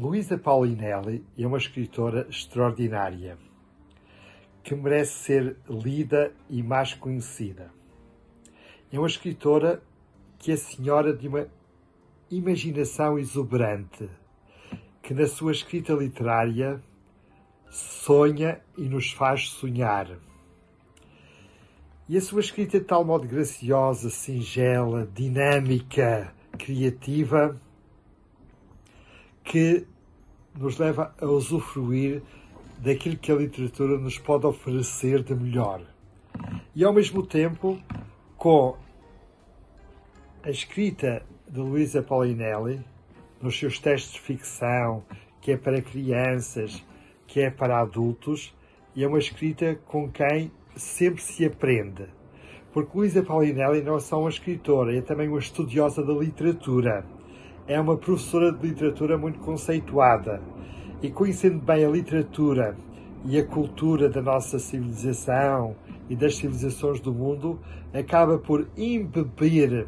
Luísa Paulinelli é uma escritora extraordinária, que merece ser lida e mais conhecida. É uma escritora que é senhora de uma imaginação exuberante, que na sua escrita literária sonha e nos faz sonhar. E a sua escrita é de tal modo graciosa, singela, dinâmica, criativa, que nos leva a usufruir daquilo que a literatura nos pode oferecer de melhor. E ao mesmo tempo, com a escrita de Luísa Paulinelli, nos seus textos de ficção, que é para crianças, que é para adultos, e é uma escrita com quem sempre se aprende. Porque Luísa Paulinelli não é só uma escritora, é também uma estudiosa da literatura. É uma professora de literatura muito conceituada. E conhecendo bem a literatura e a cultura da nossa civilização e das civilizações do mundo, acaba por embeber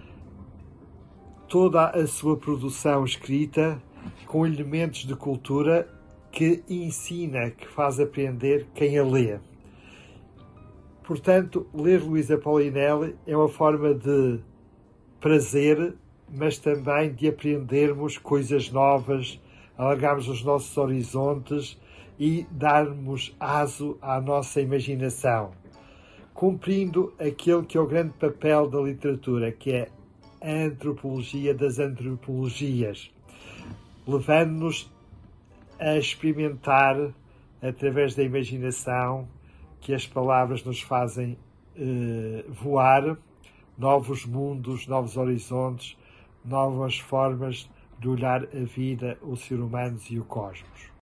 toda a sua produção escrita com elementos de cultura que ensina, que faz aprender quem a lê. Portanto, ler Luísa Paulinelli é uma forma de prazer, mas também de aprendermos coisas novas, alargarmos os nossos horizontes e darmos aso à nossa imaginação, cumprindo aquele que é o grande papel da literatura, que é a antropologia das antropologias, levando-nos a experimentar, através da imaginação, que as palavras nos fazem voar, novos mundos, novos horizontes, novas formas de olhar a vida, os seres humanos e o cosmos.